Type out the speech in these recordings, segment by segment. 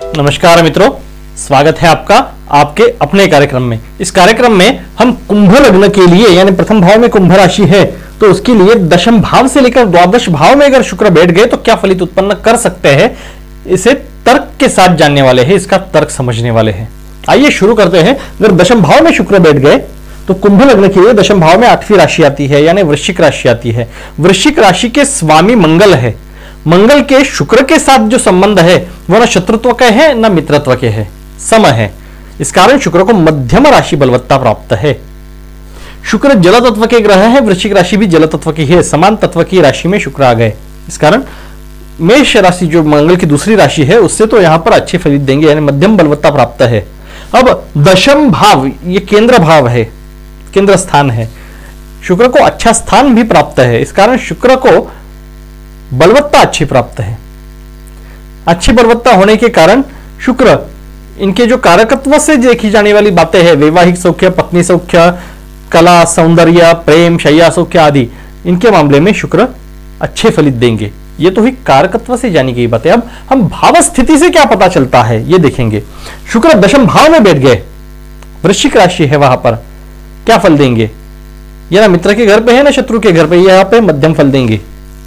नमस्कार मित्रों, स्वागत है आपका आपके अपने कार्यक्रम में। इस कार्यक्रम में हम कुंभ लग्न के लिए यानी प्रथम भाव में कुंभ राशि है तो उसके लिए दशम भाव से लेकर द्वादश भाव में अगर शुक्र बैठ गए तो क्या फलित उत्पन्न कर सकते हैं, इसे तर्क के साथ जानने वाले हैं, इसका तर्क समझने वाले हैं। आइए शुरू करते हैं। अगर दशम भाव में शुक्र बैठ गए तो कुंभ लग्न के लिए दशम भाव में 8वीं राशि आती है यानी वृश्चिक राशि आती है। वृश्चिक राशि के स्वामी मंगल है। मंगल के शुक्र के साथ जो संबंध है वह न शत्रुत्व के है न मित्रत्व के है, सम है। इस कारण शुक्र को मध्यम राशि बलवत्ता प्राप्त है। शुक्र जल तत्व के ग्रह है, वृश्चिक राशि भी जल तत्व की है, समान तत्व की राशि में शुक्र आ गए। इस कारण मेष राशि जो मंगल की दूसरी राशि है उससे तो यहां पर अच्छे फलित देंगे यानी मध्यम बलवत्ता प्राप्त है। अब दशम भाव ये केंद्र भाव है, केंद्र स्थान है। शुक्र को अच्छा स्थान भी प्राप्त है। इस कारण शुक्र को बलवत्ता अच्छी प्राप्त है। अच्छी बलवत्ता होने के कारण शुक्र इनके जो कारकत्व से देखी जाने वाली बातें हैं, वैवाहिक सौख्य, पत्नी सौख्य, कला, सौंदर्य, प्रेम, शय्या सौख्य आदि, इनके मामले में शुक्र अच्छे फलित देंगे। ये तो ही कारकत्व से जानी गई बातें। अब हम भाव स्थिति से क्या पता चलता है ये देखेंगे। शुक्र दशम भाव में बैठ गए, वृश्चिक राशि है, वहां पर क्या फल देंगे? ये ना मित्र के घर पे है ना शत्रु के घर पे, यहां पे मध्यम फल देंगे।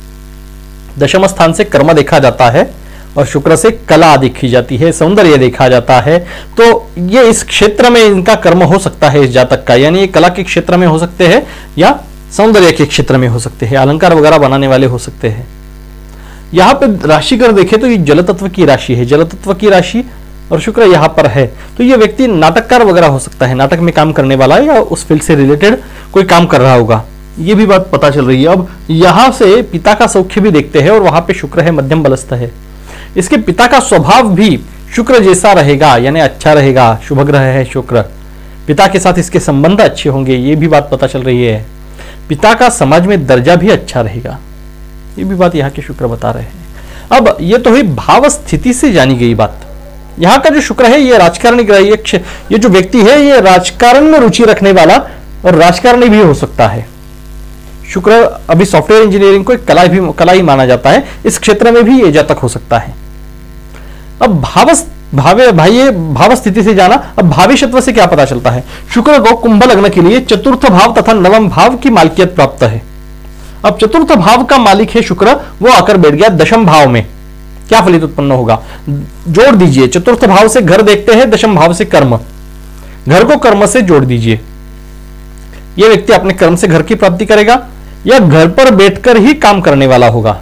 दशम स्थान से कर्म देखा जाता है और शुक्र से कला देखी जाती है, सौंदर्य देखा जाता है। तो ये इस क्षेत्र में इनका कर्म हो सकता है इस जातक का, यानी ये कला के क्षेत्र में हो सकते हैं या सौंदर्य के क्षेत्र में हो सकते हैं, अलंकार वगैरह बनाने वाले हो सकते हैं। यहां पे राशि कर देखें तो ये जल तत्व की राशि है, जल तत्व की राशि और शुक्र यहां पर है तो ये व्यक्ति नाटककार वगैरह हो सकता है, नाटक में काम करने वाला है या उस फील्ड से रिलेटेड कोई काम कर रहा होगा, ये भी बात पता चल रही है। अब यहां से पिता का सौख्य भी देखते हैं और वहां पे शुक्र है, मध्यम बलस्थ है। इसके पिता का स्वभाव भी शुक्र जैसा रहेगा यानी अच्छा रहेगा, शुभ ग्रह है शुक्र। पिता के साथ इसके संबंध अच्छे होंगे, ये भी बात पता चल रही है। पिता का समाज में दर्जा भी अच्छा रहेगा, ये भी बात यहाँ के शुक्र बता रहे हैं। अब ये तो हुई भाव स्थिति से जानी गई बात। यहाँ का जो शुक्र है ये राजकारणी ग्रह, ये जो व्यक्ति है ये राजकारण में रुचि रखने वाला और राजकारणी भी हो सकता है। शुक्र अभी सॉफ्टवेयर इंजीनियरिंग को एक कला ही माना जाता है, इस क्षेत्र में भी ये जातक हो सकता है। अब भाव स्थिति से जाना। अब भाविशत्व से क्या पता चलता है? शुक्र को कुंभ लग्न के लिए चतुर्थ भाव तथा नवम भाव की मालिकियत प्राप्त है। अब चतुर्थ भाव का मालिक है शुक्र, वो आकर बैठ गया दशम भाव में। क्या फलित उत्पन्न होगा? जोड़ दीजिए, चतुर्थ भाव से घर देखते हैं, दशम भाव से कर्म, घर को कर्म से जोड़ दीजिए। यह व्यक्ति अपने कर्म से घर की प्राप्ति करेगा या घर पर बैठकर ही काम करने वाला होगा?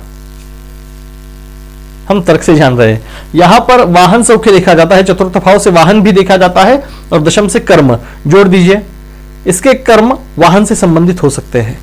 हम तर्क से जान रहे हैं। यहां पर वाहन सौख्य देखा जाता है, चतुर्थ भाव से वाहन भी देखा जाता है और दशम से कर्म जोड़ दीजिए। इसके कर्म वाहन से संबंधित हो सकते हैं।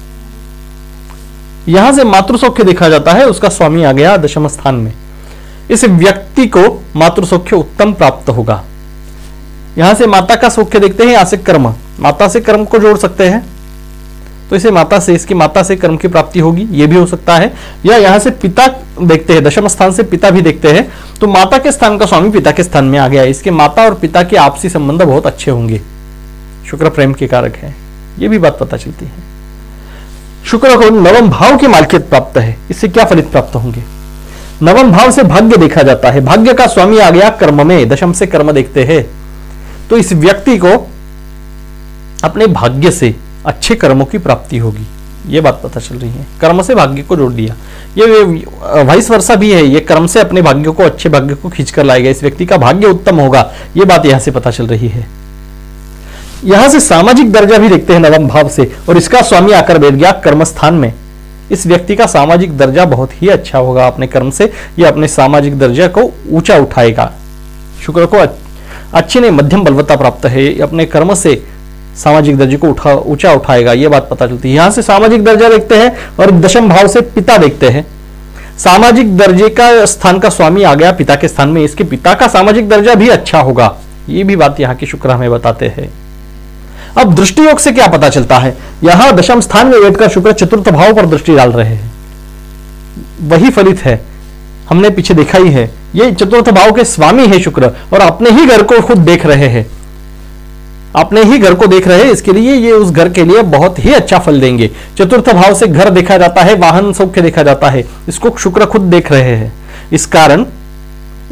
यहां से मातृ सौख्य देखा जाता है, उसका स्वामी आ गया दशम स्थान में। इस व्यक्ति को मातृ सौख्य उत्तम प्राप्त होगा। यहां से माता का सौख्य देखते हैं, यहां से कर्म, माता से कर्म को जोड़ सकते हैं तो इसे माता से, इसकी माता से कर्म की प्राप्ति होगी, यह भी हो सकता है। या यहां से पिता देखते हैं, दशम स्थान से पिता भी देखते हैं तो माता के स्थान का स्वामी पिता के स्थान में आ गया। इसके माता और पिता के आपसी संबंध बहुत अच्छे होंगे, शुक्र प्रेम के कारक है, यह भी बात पता चलती है। शुक्र को नवम भाव की मालिकियत प्राप्त है, इससे क्या फलित प्राप्त होंगे? नवम भाव से भाग्य देखा जाता है, भाग्य का स्वामी आ गया कर्म में, दशम से कर्म देखते हैं तो इस व्यक्ति को अपने भाग्य से अच्छे कर्मों की प्राप्ति होगी, यह बात पता चल रही है। कर्म से भाग्य को जोड़ दिया, ये वाइस वर्सा भी है, ये कर्म से अपने भाग्य को, अच्छे भाग्य को खींचकर लाएगा, इस व्यक्ति का भाग्य उत्तम होगा, यह बात यहां से पता चल रही है। यहां से सामाजिक दर्जा भी देखते हैं नवम भाव से और इसका स्वामी आकर बैठ गया कर्म स्थान में। इस व्यक्ति का सामाजिक दर्जा बहुत ही अच्छा होगा, अपने कर्म से यह अपने सामाजिक दर्जा को ऊंचा उठाएगा। शुक्र को अच्छी ने मध्यम बलवत्ता प्राप्त है, अपने कर्म से सामाजिक दर्जे को ऊंचा उठाएगा, यह बात पता चलती है। यहां से सामाजिक दर्जा देखते हैं और दशम भाव से पिता देखते हैं। सामाजिक दर्जे का स्थान का स्वामी आ गया पिता के स्थान में, इसके पिता का सामाजिक दर्जा भी अच्छा होगा, यह भी बात यहाँ के शुक्र हमें बताते हैं। अब दृष्टि योग से क्या पता चलता है? यहां दशम स्थान में बैठकर शुक्र चतुर्थ भाव पर दृष्टि डाल रहे हैं, वही फलित है, हमने पीछे देखा ही है। ये चतुर्थ भाव के स्वामी है शुक्र और अपने ही घर को खुद देख रहे हैं, अपने ही घर को देख रहे हैं, इसके लिए ये उस घर के लिए बहुत ही अच्छा फल देंगे। चतुर्थ भाव से घर देखा जाता है, वाहन सौख्य देखा जाता है, इसको शुक्र खुद देख रहे हैं। इस कारण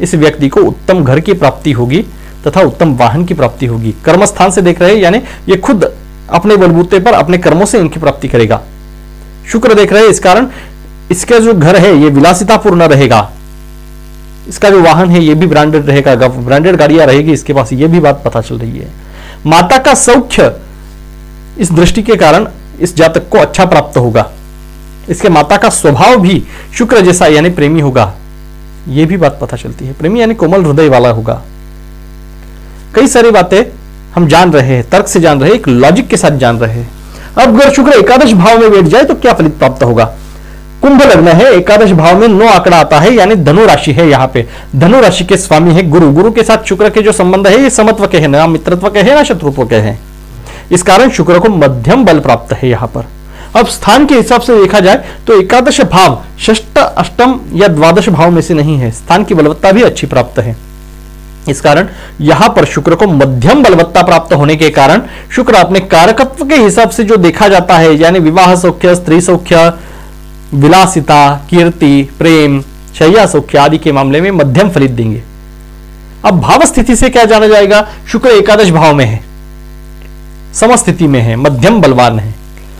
इस व्यक्ति को उत्तम घर की प्राप्ति होगी तथा उत्तम वाहन की प्राप्ति होगी। कर्म स्थान से देख रहे हैं, यानी ये खुद अपने बलबूते पर अपने कर्मों से इनकी प्राप्ति करेगा। शुक्र देख रहे हैं, इस कारण इसका जो घर है ये विलासितापूर्ण रहेगा। इसका जो वाहन है ये भी ब्रांडेड रहेगा, ब्रांडेड गाड़ियां रहेगी इसके पास, ये भी बात पता चल रही है। माता का सौख्य इस दृष्टि के कारण इस जातक को अच्छा प्राप्त होगा। इसके माता का स्वभाव भी शुक्र जैसा यानी प्रेमी होगा, यह भी बात पता चलती है। प्रेमी यानी कोमल हृदय वाला होगा। कई सारी बातें हम जान रहे हैं, तर्क से जान रहे हैं, एक लॉजिक के साथ जान रहे हैं। अब अगर शुक्र एकादश भाव में बैठ जाए तो क्या फलित प्राप्त होगा। कुंभ लग्न है, एकादश भाव में 9 आंकड़ा आता है, यानी धनु राशि है। यहाँ पे धनु राशि के स्वामी है गुरु। गुरु के साथ शुक्र के जो संबंध है ये समत्व के है, ना मित्रत्व के है ना शत्रुत्व के है। इस कारण शुक्र को मध्यम बल प्राप्त है यहाँ पर। अब स्थान के हिसाब से देखा जाए तो एकादश भाव षष्ठ, अष्टम या द्वादश भाव में से नहीं है, स्थान की बलवत्ता भी अच्छी प्राप्त है। इस कारण यहां पर शुक्र को मध्यम बलवत्ता प्राप्त होने के कारण शुक्र अपने कारकत्व के हिसाब से जो देखा जाता है, यानी विवाह सौख्य, स्त्री सौख्य, विलासिता, कीर्ति, प्रेम, शैया सौख्य आदि के मामले में मध्यम फलित देंगे। अब भाव स्थिति से क्या जाना जाएगा, शुक्र एकादश भाव में है, समस्थिति में है, मध्यम बलवान है।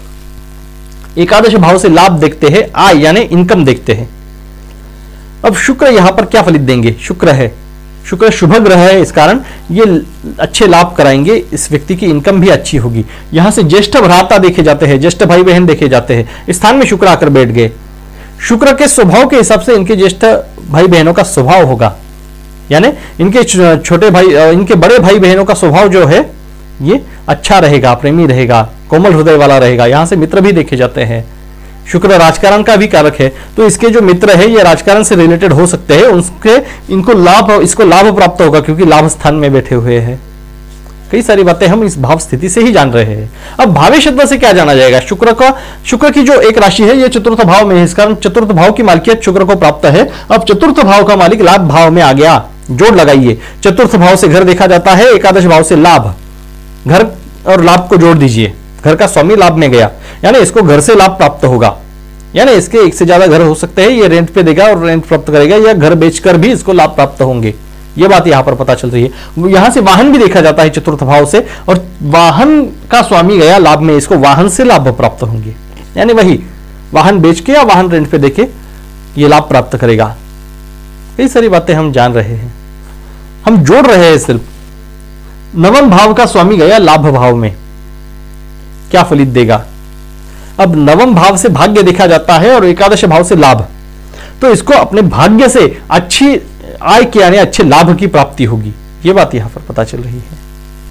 एकादश भाव से लाभ देखते हैं, आय यानी इनकम देखते हैं। अब शुक्र यहां पर क्या फलित देंगे, शुक्र है, शुक्र शुभ ग्रह है, इस कारण ये अच्छे लाभ कराएंगे, इस व्यक्ति की इनकम भी अच्छी होगी। यहां से ज्येष्ठ भ्राता देखे जाते हैं, ज्येष्ठ भाई बहन देखे जाते हैं। स्थान में शुक्र आकर बैठ गए, शुक्र के स्वभाव के हिसाब से इनके ज्येष्ठ भाई बहनों का स्वभाव होगा, यानी इनके छोटे भाई, इनके बड़े भाई बहनों का स्वभाव जो है ये अच्छा रहेगा, प्रेमी रहेगा, कोमल हृदय वाला रहेगा। यहां से मित्र भी देखे जाते हैं। शुक्र राजकारण का भी कारक है, तो इसके जो मित्र है ये राजकारण से रिलेटेड हो सकते हैं, उसके इसको लाभ प्राप्त होगा क्योंकि लाभ स्थान में बैठे हुए हैं। कई सारी बातें हम इस भाव स्थिति से ही जान रहे हैं। अब भावे शब्द से क्या जाना जाएगा, शुक्र की जो एक राशि है ये चतुर्थ भाव में है, इस कारण चतुर्थ भाव की मालिकियत शुक्र को प्राप्त है। अब चतुर्थ भाव का मालिक लाभ भाव में आ गया, जोड़ लगाइए। चतुर्थ भाव से घर देखा जाता है, एकादश भाव से लाभ, घर और लाभ को जोड़ दीजिए। घर का स्वामी लाभ में गया, यानी इसको घर से लाभ प्राप्त होगा, यानी इसके एक से ज्यादा घर हो सकते हैं, ये रेंट पे देगा और रेंट प्राप्त करेगा, या घर बेचकर भी इसको लाभ प्राप्त होंगे। ये बात यहां पर पता चल रही है। यहां से वाहन भी देखा जाता है चतुर्थ भाव से, और वाहन का स्वामी गया लाभ में, इसको वाहन से लाभ प्राप्त होंगे, यानी वही वाहन बेच के या वाहन रेंट पे देके ये लाभ प्राप्त करेगा। कई सारी बातें हम जान रहे हैं, हम जोड़ रहे हैं। सिर्फ नवम भाव का स्वामी गया लाभ भाव में, क्या फलित देगा। अब नवम भाव से भाग्य देखा जाता है और एकादश भाव से लाभ, तो इसको अपने भाग्य से अच्छी आय की यानी अच्छे लाभ की प्राप्ति होगी। यह बात यहां पर पता चल रही है।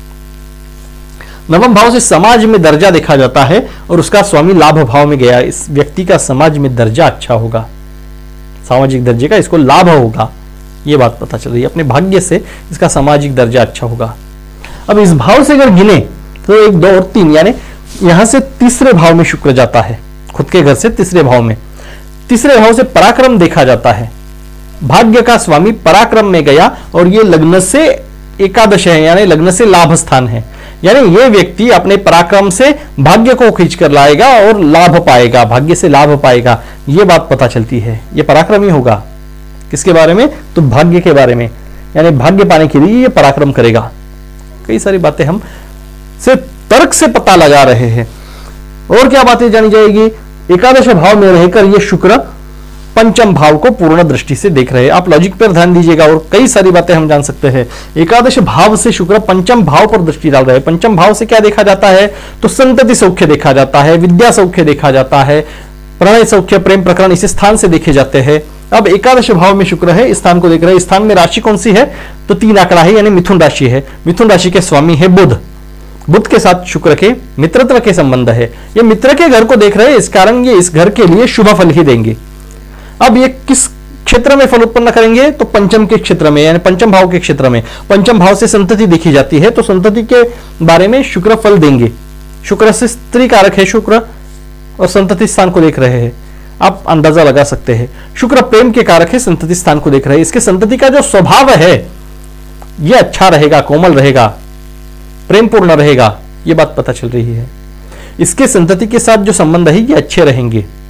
नवम भाव से समाज में दर्जा देखा जाता है और उसका स्वामी लाभ भाव में गया, इस व्यक्ति का समाज में दर्जा अच्छा होगा, सामाजिक दर्जे का इसको लाभ होगा। यह बात पता चल रही है, अपने भाग्य से इसका सामाजिक दर्जा अच्छा होगा। अब इस भाव से अगर गिने तो 1, 2 और 3, यानी यहां से तीसरे भाव में शुक्र जाता है, खुद के घर से तीसरे भाव में। तीसरे भाव से पराक्रम देखा जाता है, भाग्य का स्वामी पराक्रम में गया और ये लग्न से एकादश है, यानी लग्न से लाभ स्थान है, यानी ये व्यक्ति अपने पराक्रम से भाग्य को खींच कर लाएगा और लाभ पाएगा, भाग्य से लाभ पाएगा। ये बात पता चलती है, ये पराक्रमी होगा। किसके बारे में, तो भाग्य के बारे में, यानी भाग्य पाने के लिए ये पराक्रम करेगा। कई सारी बातें हम सिर्फ तर्क से पता लगा रहे हैं। और क्या बातें जानी जाएगी, एकादश भाव में रहकर ये शुक्र पंचम भाव को पूर्ण दृष्टि से देख रहे हैं। आप लॉजिक पर ध्यान दीजिएगा और कई सारी बातें हम जान सकते हैं। एकादश भाव से शुक्र पंचम भाव पर दृष्टि डाल रहे हैं। पंचम भाव से क्या देखा जाता है, तो संतति सौख्य देखा जाता है, विद्या सौख्य देखा जाता है, प्रणय सौख्य, प्रेम प्रकरण इस स्थान से देखे जाते हैं। अब एकादश भाव में शुक्र है, इस स्थान को देख रहे हैं। स्थान में राशि कौन सी है, तो 3 आंकड़ा है, यानी मिथुन राशि है। मिथुन राशि के स्वामी है बुध। बुध के साथ शुक्र के मित्रत्व के संबंध है। ये मित्र के घर को देख रहे हैं, इस कारण ये इस घर के लिए शुभ फल ही देंगे। अब ये किस क्षेत्र में फल उत्पन्न करेंगे, तो पंचम के क्षेत्र में, यानी पंचम भाव के क्षेत्र में। पंचम भाव से संतति देखी जाती है, तो संतति के बारे में शुक्र फल देंगे। शुक्र से स्त्री कारक है शुक्र, और संतति स्थान को देख रहे हैं, आप अंदाजा लगा सकते हैं। शुक्र प्रेम के कारक है, संतति स्थान को देख रहे हैं। इसके संतति का जो स्वभाव है यह अच्छा रहेगा, कोमल रहेगा, प्रेम पूर्ण रहेगा, यह बात पता चल रही है। इसके संतति के साथ जो संबंध है ये अच्छे रहेंगे।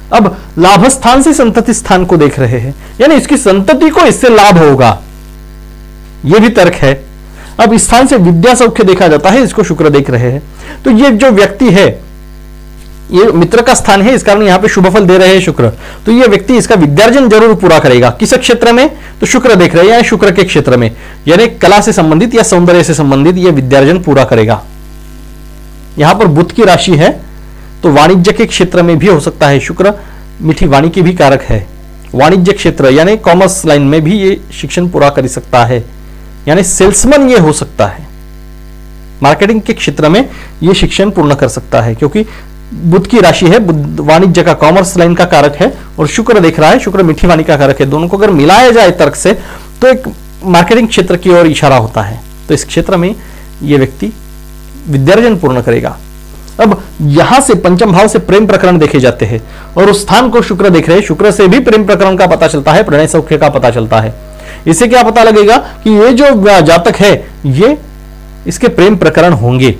अब लाभ स्थान से संतति स्थान को देख रहे हैं, यानी इसकी संतति को इससे लाभ होगा, यह भी तर्क है। अब इस स्थान से विद्या सौख्य देखा जाता है, इसको शुक्र देख रहे हैं। तो ये जो व्यक्ति है, ये मित्र का स्थान है, इस कारण यहां पे शुभ फल दे रहे हैं शुक्र। तो ये व्यक्ति इसका विद्यार्जन जरूर पूरा करेगा। किस क्षेत्र में? तो शुक्र देख रहे हैं, शुक्र के क्षेत्र में, यानी कला से संबंधित या सौंदर्य से संबंधित ये विद्यार्जन पूरा करेगा। यहां पर बुध की राशि है, तो वाणिज्य के क्षेत्र में भी हो सकता है। शुक्र मीठी वाणी की भी कारक है। वाणिज्य क्षेत्र यानी कॉमर्स लाइन में भी ये शिक्षण पूरा कर सकता है, यानी सेल्समैन ये हो सकता है। मार्केटिंग के क्षेत्र में ये शिक्षण पूर्ण कर सकता है, क्योंकि बुध की राशि है, वाणिज्य का, कॉमर्स लाइन का कारक है, और शुक्र देख रहा है, शुक्र मीठी वाणी का कारक है। दोनों को अगर मिलाया जाए तर्क से तो एक मार्केटिंग क्षेत्र की ओर इशारा होता है। तो इस क्षेत्र में यह व्यक्ति विद्यार्जन पूर्ण करेगा। अब यहां से पंचम भाव से प्रेम प्रकरण देखे जाते हैं, और उस स्थान को शुक्र देख रहे हैं। शुक्र से भी प्रेम प्रकरण का पता चलता है, प्रणय सौख्य का पता चलता है। इससे क्या पता लगेगा कि ये जो जातक है ये इसके प्रेम प्रकरण होंगे,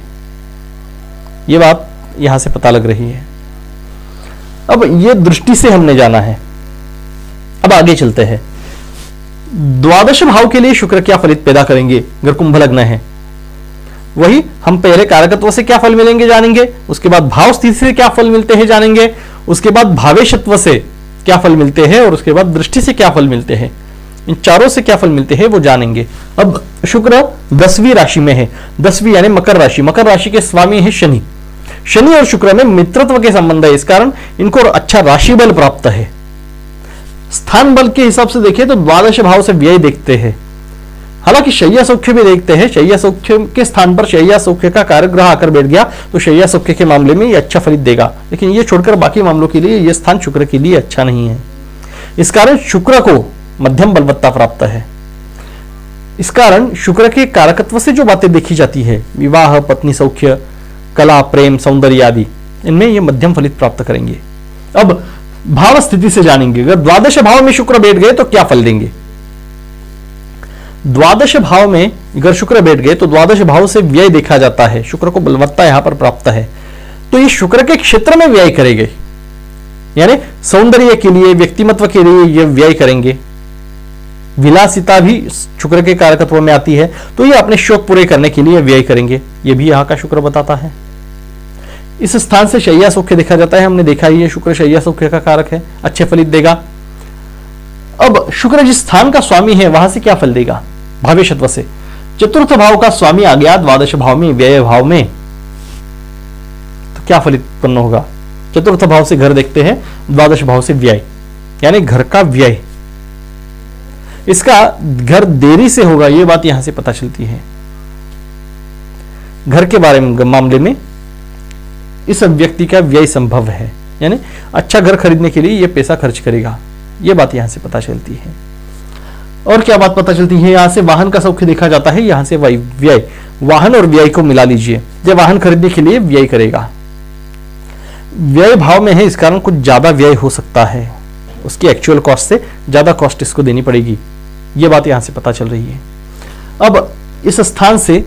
ये बात यहां से पता लग रही है। अब ये दृष्टि से हमने जाना है। अब आगे चलते हैं। द्वादश भाव के लिए शुक्र क्या फलित पैदा करेंगे? अगर कुंभ लग्न है, वही हम पहले कारकत्व से क्या फल मिलेंगे जानेंगे, उसके बाद भाव स्थिति से क्या फल मिलते हैं जानेंगे, उसके बाद भावेशत्व से क्या फल मिलते हैं, और उसके बाद दृष्टि से क्या फल मिलते हैं। इन चारों से क्या फल मिलते हैं वो जानेंगे। अब शुक्र 10वीं राशि में है, 10वीं यानी मकर राशि। मकर राशि के स्वामी है शनि। शनि और शुक्र में मित्रत्व के संबंध है, इस कारण इनको अच्छा राशि बल प्राप्त है। स्थान बल के हिसाब से देखें तो द्वादश भाव से व्यय देखते हैं, हालांकि शय्या सौख्य भी देखते हैं। शय्या सौख्य के स्थान पर शय्या सौख्य का कारक ग्रह आकर बैठ गया तो शय्या सौख्य के मामले में ये अच्छा फलित देगा, लेकिन ये छोड़कर बाकी मामलों के लिए यह स्थान शुक्र के लिए अच्छा नहीं है। इस कारण शुक्र को मध्यम बलवत्ता प्राप्त है। इस कारण शुक्र के कारकत्व से जो बातें देखी जाती है, विवाह, पत्नी सौख्य, कला, प्रेम, सौंदर्य आदि, इनमें ये मध्यम फलित प्राप्त करेंगे। अब भाव स्थिति से जानेंगे, अगर द्वादश भाव में शुक्र बैठ गए तो क्या फल देंगे। द्वादश भाव में अगर शुक्र बैठ गए तो द्वादश भाव से व्यय देखा जाता है। शुक्र को बलवत्ता यहां पर प्राप्त है, तो ये शुक्र के क्षेत्र में व्यय करेंगे, यानी सौंदर्य के लिए, व्यक्तिमत्व के लिए ये व्यय करेंगे। विलासिता भी शुक्र के कारकत्व में आती है, तो ये अपने शौक पूरे करने के लिए व्यय करेंगे, ये भी यहां का शुक्र बताता है। इस स्थान से शय्या सौख्य देखा जाता है, हमने देखा ही है, शुक्र शय्या सौख्य का कारक है, अच्छे फलित देगा। अब शुक्र जिस स्थान का स्वामी है वहां से क्या फल देगा, भावेशत्व से। चतुर्थ भाव का स्वामी आ गया द्वादश भाव में, व्यय भाव में, तो क्या फलित उत्पन्न होगा। चतुर्थ भाव से घर देखते हैं, द्वादश भाव से व्यय, यानी घर का व्यय। इसका घर देरी से होगा, यह बात यहां से पता चलती है। घर के बारे में मामले में इस व्यक्ति का व्यय संभव है, यानी अच्छा घर खरीदने के लिए यह पैसा खर्च करेगा, यह बात यहां से पता चलती है। और क्या बात पता चलती है, यहां से वाहन का सौख्य देखा जाता है, यहां से व्यय, वाहन और व्यय को मिला लीजिए, जब वाहन खरीदने के लिए व्यय करेगा। व्यय भाव में है, इस कारण कुछ ज्यादा व्यय हो सकता है, उसकी एक्चुअल कॉस्ट से ज्यादा कॉस्ट इसको देनी पड़ेगी, यह बात यहां से पता चल रही है। अब इस स्थान से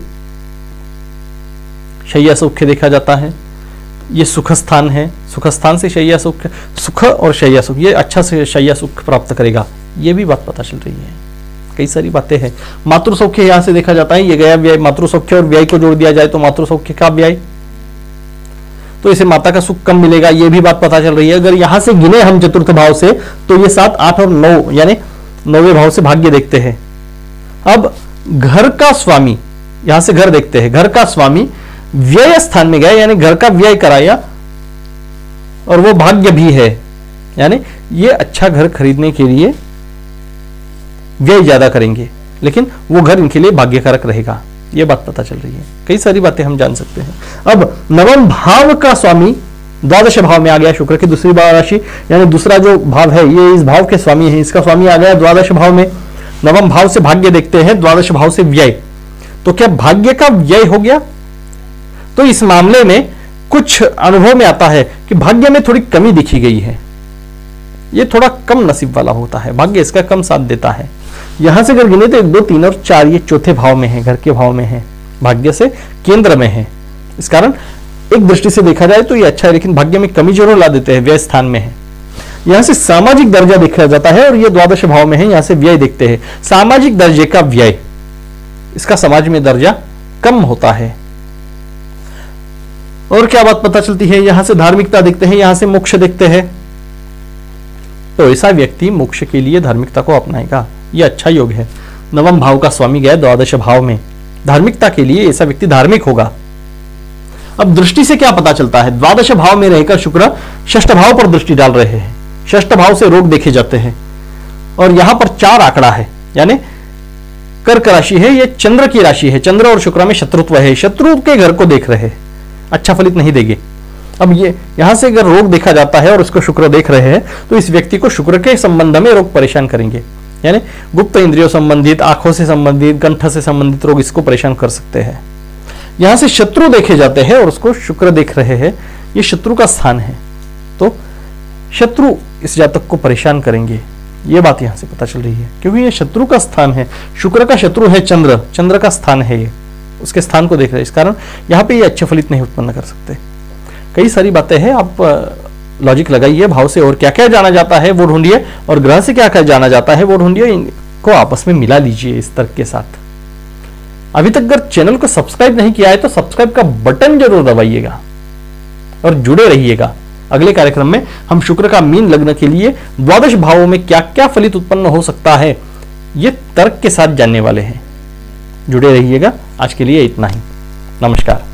शय्या सौख्य देखा जाता है, यह सुख स्थान है, सुख स्थान से शय्या सुख, सुख और शय्या सुख, यह अच्छा से शय्या सुख प्राप्त करेगा, यह भी बात पता चल रही है। कई सारी बातें हैं। मातृ सौख्य यहां से देखा जाता है, यह गया व्यय, मातृ सौख्य और व्यय को जोड़ दिया जाए तो मातृ सौख्य का व्यय, तो इसे माता का सुख कम मिलेगा, यह भी बात पता चल रही है। अगर यहां से गिने हम चतुर्थ भाव से तो ये 7, 8 और 9 यानी 9वें भाव से भाग्य देखते हैं। अब घर का स्वामी, यहां से घर देखते हैं, घर का स्वामी व्यय स्थान में गया, यानी घर का व्यय कराया, और वो भाग्य भी है, यानी ये अच्छा घर खरीदने के लिए व्यय ज्यादा करेंगे, लेकिन वो घर इनके लिए भाग्यकारक रहेगा, ये बात पता चल रही है। कई सारी बातें हम जान सकते हैं। अब नवम भाव का स्वामी द्वादश भाव में आ गया, शुक्र की दूसरी राशि, यानी दूसरा जो भाव है ये इस भाव के स्वामी है, इसका स्वामी आ गया द्वादश भाव में। नवम भाव से भाग्य देखते हैं, द्वादश भाव से व्यय, तो क्या भाग्य का व्यय हो गया। तो इस मामले में कुछ अनुभव में आता है कि भाग्य में थोड़ी कमी दिखी गई है, ये थोड़ा कम नसीब वाला होता है, भाग्य इसका कम साथ देता है। यहां से अगर गिने तो 1, 2, 3 और 4 ये चौथे भाव में है, घर के भाव में है, भाग्य से केंद्र में है, इस कारण एक दृष्टि से देखा जाए तो ये अच्छा है, लेकिन भाग्य में कमी जरूर ला देते हैं, व्यय स्थान में है। यहां से सामाजिक दर्जा देखा जाता है और यह द्वादश भाव में है, यहां से व्यय देखते हैं। सामाजिक दर्जे का व्यय, इसका समाज में दर्जा कम होता है। और क्या बात पता चलती है, यहां से धार्मिकता देखते हैं, यहां से मोक्ष देखते हैं, तो ऐसा व्यक्ति मोक्ष के लिए धार्मिकता को अपनाएगा, यह अच्छा योग है। नवम भाव का स्वामी गया द्वादश भाव में, धार्मिकता के लिए ऐसा व्यक्ति धार्मिक होगा। अब दृष्टि से क्या पता चलता है, द्वादश भाव में रहकर शुक्र षष्ठ भाव पर दृष्टि डाल रहे हैं, षष्ठ भाव से रोग देखे जाते हैं। और यहां पर 4 आंकड़ा है, यानी कर्क राशि है, यह चंद्र की राशि है, चंद्र और शुक्र में शत्रुत्व है, शत्रु के घर को देख रहे हैं, अच्छा फलित नहीं देंगे। अब ये यहां से अगर रोग देखा जाता है और उसको शुक्र देख रहे हैं, तो इस व्यक्ति को शुक्र के संबंध में रोग परेशान करेंगे, यानी गुप्त इंद्रियों संबंधित, आंखों से संबंधित, कंठ से संबंधित रोग इसको परेशान कर सकते हैं। यहां से शत्रु देखे जाते हैं और उसको शुक्र देख रहे हैं, ये शत्रु का स्थान है, तो शत्रु इस जातक को परेशान करेंगे, ये बात यहां से पता चल रही है, क्योंकि ये शत्रु का स्थान है, शुक्र का शत्रु है चंद्र, चंद्र का स्थान है ये, उसके स्थान को देख रहे हैं, इस कारण यहां पे ये अच्छे फलित नहीं उत्पन्न कर सकते। कई सारी बातें हैं, आप लॉजिक लगाइए, भाव से और क्या क्या जाना जाता है वो ढूंढिए, और ग्रह से क्या क्या जाना जाता है वो ढूंढिए, इनको आपस में मिला लीजिए इस तर्क के साथ। अभी तक अगर चैनल को सब्सक्राइब नहीं किया है तो सब्सक्राइब का बटन जरूर दबाइएगा और जुड़े रहिएगा। अगले कार्यक्रम में हम शुक्र का मीन लग्न के लिए द्वादश भावों में क्या क्या फलित उत्पन्न हो सकता है, ये तर्क के साथ जानने वाले हैं। जुड़े रहिएगा। आज के लिए इतना ही, नमस्कार।